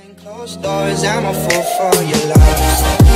Closed doors, I'm a fool for your love.